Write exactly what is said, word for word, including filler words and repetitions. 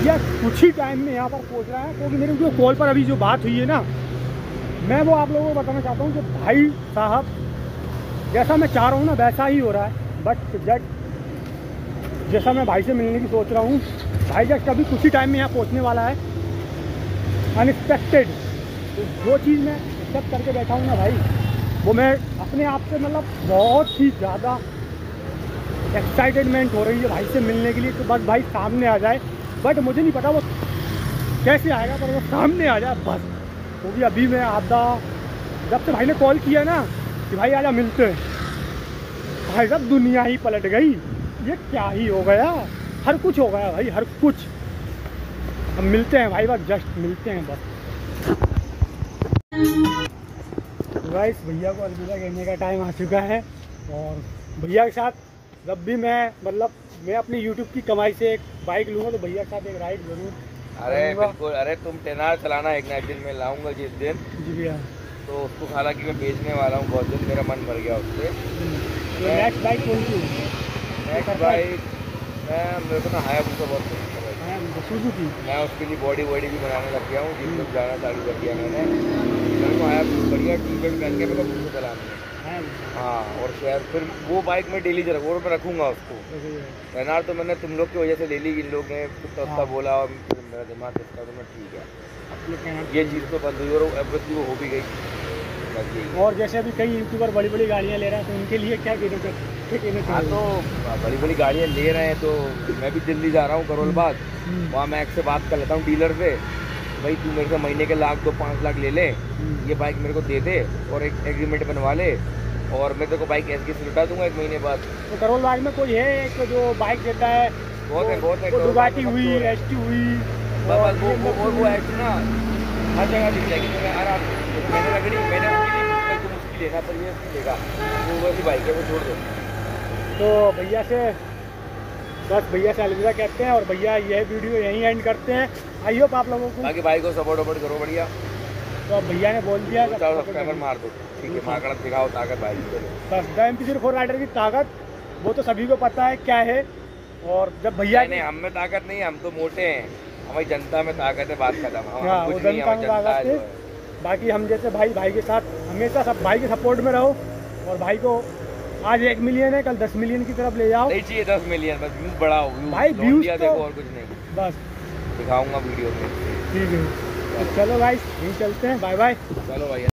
भैया कुछ ही टाइम में यहाँ पर पहुँच रहा है, क्योंकि तो मेरी जो कॉल पर अभी जो बात हुई है ना, मैं वो आप लोगों को बताना चाहता हूँ कि भाई साहब जैसा मैं चाह रहा हूँ ना वैसा ही हो रहा है। बट जट जैसा मैं भाई से मिलने की सोच रहा हूँ, भाई जस्ट अभी कुछ ही टाइम में यहाँ पहुँचने वाला है, अनएक्सपेक्टेड। तो जो चीज़ मैं एक्सेप्ट करके बैठा हूँ ना भाई, वो मैं अपने आप से मतलब बहुत ही ज़्यादा एक्साइटेडमेंट हो रही है भाई से मिलने के लिए। तो बस भाई सामने आ जाए, बट मुझे नहीं पता वो कैसे आएगा, पर वो सामने आ जाए बस। क्योंकि अभी मैं आधा जब से भाई ने कॉल किया ना कि भाई आजा मिलते हैं, भाई साहब दुनिया ही पलट गई। ये क्या ही हो गया, हर कुछ हो गया भाई, हर कुछ। हम मिलते हैं भाई, बस जस्ट मिलते हैं बस। गाइस भैया को अलविदा कहने का टाइम आ चुका है, और भैया के साथ जब भी मैं मतलब मैं अपनी यूट्यूब की कमाई से एक बाइक लूँगा तो भैया के साथ एक राइड जरूर। अरे बिल्कुल, अरे तुम टेनार चलाना एक ना एक दिन में लाऊंगा जिस दिन। जी भैया। तो उसको हालांकि मैं बेचने वाला हूँ बहुत दिन, मेरा मन भर गया उससे। तो नेक्स्ट बाइक कौन सी? नेक्स्ट बाइक मैं मेरे को ना हायाबुसा बहुत पसंद है। सुजुकी। मैं उसके लिए बॉडी वॉडी भी बनाने लग गया हूँ, जिम लोग जाना चालू कर दिया मैंने। मेरे को हायाबुसा बढ़िया टी शर्ट पहन के मेरे को उसको चलाना है। हाँ, और शायद फिर वो बाइक में डेली रखूँ, और मैं रखूँगा उसको। टेनार तो मैंने तुम लोग की वजह से ले ली, इन लोग ने कुछ सस्ता बोला और मेरा दिमाग सस्ता, तो मैं ठीक है ये चीज़ तो बंद हुई, और एवरेज वो हो भी गई। और जैसे अभी कई यूट्यूबर बड़ी बड़ी गाड़ियाँ ले रहे हैं, तो उनके लिए क्या कहना? हाँ, तो बड़ी बड़ी गाड़ियाँ ले रहे हैं, तो मैं भी दिल्ली जा रहा हूँ करोल बाग, वहाँ मैं एक से बात कर लेता हूँ डीलर से, भाई तू मेरे से महीने के लाख दो पाँच लाख ले ले, ये बाइक मेरे को दे दे और एक एग्रीमेंट बनवा ले, और मैं तेरे को बाइक ऐसे से लुटा दूंगा एक महीने बाद। तो करोल बाग में कोई है एक जो बाइक देता है? बहुत है, बहुत है। डुगाटी हुई, एच टी हुई, बस वो वो वो एच ना हर जगह दिख जाएगी। तो मैं आराम मैंने रगड़ी मैंने उसकी तुम उसकी लेना, पर ये उसकी लेगा, वो वैसी बाइक है, वो छोड़ दो। तो भैया से बस भैया से अलविदा कहते हैं, और भैया यह वीडियो यहीं एंड करते हैं। आई होप आप लोगों को बाकी बाइक को सपोर्ट वपोर्ट करो बढ़िया। तो अब भैया ने बोल दिया सब्सक्राइबर मार दो, ठीक है, मार कर दिखाओ ताकत बाइक की। बस M P zero four rider की ताकत वो तो सभी को पता है क्या है। और जब भैया नहीं, हम में ताकत नहीं, हम तो मोटे हैं, हमारी जनता में ताकत है, बात खत्म। हम हाँ, कुछ नहीं, हमारी जनता है। बाकी हम जैसे भाई भाई के साथ हमेशा सब भाई के सपोर्ट में रहो, और भाई को आज एक मिलियन है, कल दस मिलियन की तरफ ले जाओ। नहीं चाहिए दस मिलियन, बस व्यूज बढ़ाओ, भाई व्यूज तो देखो, और कुछ नहीं, बस दिखाऊंगा वीडियो में। ठीक है, तो चलो भाई यहीं चलते हैं, बाय बाय। चलो भाई।